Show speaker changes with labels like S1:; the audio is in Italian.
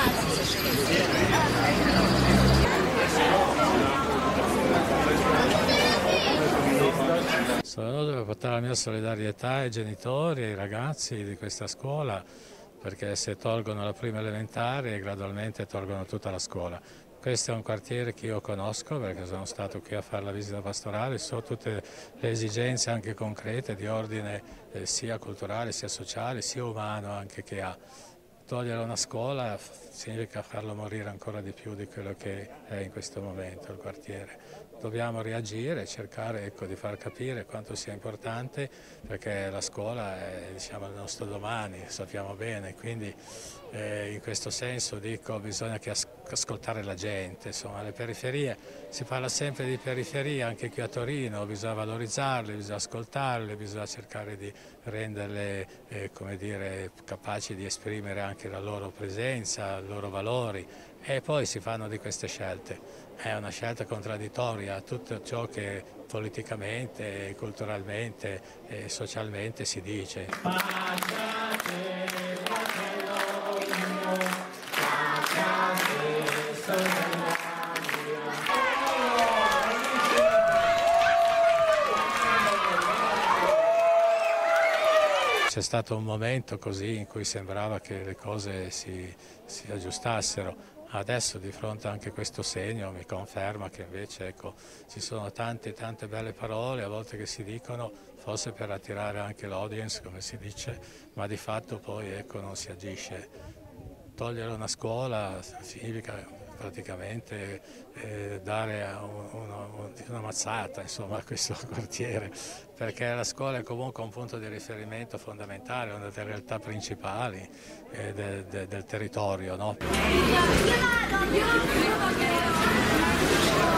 S1: Sono venuto per portare la mia solidarietà ai genitori e ai ragazzi di questa scuola, perché se tolgono la prima elementare gradualmente tolgono tutta la scuola. Questo è un quartiere che io conosco perché sono stato qui a fare la visita pastorale, so tutte le esigenze anche concrete di ordine sia culturale sia sociale sia umano anche che ha. Togliere una scuola significa farlo morire ancora di più di quello che è in questo momento il quartiere. Dobbiamo reagire, cercare di far capire quanto sia importante, perché la scuola è il nostro domani, sappiamo bene, quindi in questo senso dico bisogna ascoltare la gente, insomma le periferie, si parla sempre di periferie anche qui a Torino, bisogna valorizzarle, bisogna ascoltarle, bisogna cercare di renderle capaci di esprimere anche la loro presenza, i loro valori e poi si fanno di queste scelte. È una scelta contraddittoria a tutto ciò che politicamente, culturalmente e socialmente si dice. C'è stato un momento così in cui sembrava che le cose si aggiustassero. Adesso di fronte anche a questo segno mi conferma che invece ci sono tante belle parole a volte che si dicono forse per attirare anche l'audience come si dice, ma di fatto poi non si agisce. Togliere una scuola significa praticamente dare una mazzata insomma, a questo quartiere, perché la scuola è comunque un punto di riferimento fondamentale, una delle realtà principali del territorio, no?